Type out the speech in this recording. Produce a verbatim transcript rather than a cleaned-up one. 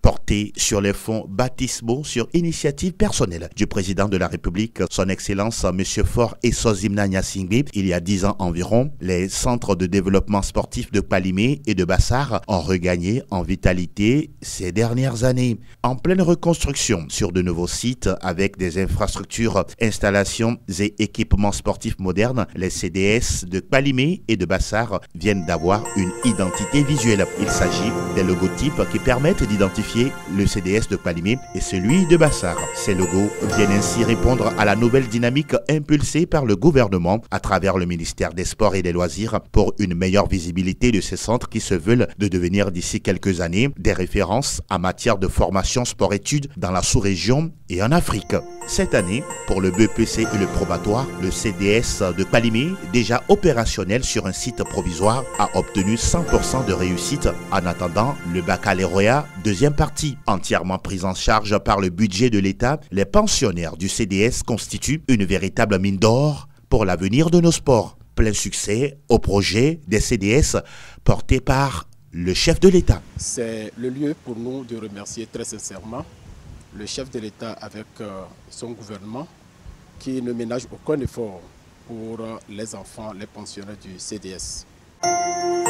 porté sur les fonds baptismaux sur initiative personnelle du président de la République, son Excellence M. Faure Essozimna Gnassingbé. Il y a dix ans environ, les centres de développement sportif de Kpalimé et de Bassar ont regagné en vitalité ces dernières années. En pleine reconstruction sur de nouveaux sites avec des infrastructures, installations et équipements sportifs modernes, les C D S de Kpalimé et de Bassar viennent d'avoir une identité visuelle. Il s'agit des logotypes qui permettent d'identifier le C D S de Kpalimé et celui de Bassar. Ces logos viennent ainsi répondre à la nouvelle dynamique impulsée par le gouvernement à travers le ministère des Sports et des Loisirs pour une meilleure visibilité de ces centres qui se veulent de devenir d'ici quelques années des références en matière de formation sport-études dans la sous-région et en Afrique. Cette année, pour le B E P C et le probatoire, le C D S de Kpalimé, déjà opérationnel sur un site provisoire, a obtenu cent pour cent de réussite en attendant le baccalauréat deuxième partie. Entièrement pris en charge par le budget de l'État, les pensionnaires du C D S constituent une véritable mine d'or pour l'avenir de nos sports. Plein succès au projet des C D S porté par le chef de l'État. C'est le lieu pour nous de remercier très sincèrement le chef de l'État avec euh, son gouvernement qui ne ménage aucun effort pour euh, les enfants, les pensionnaires du C D S.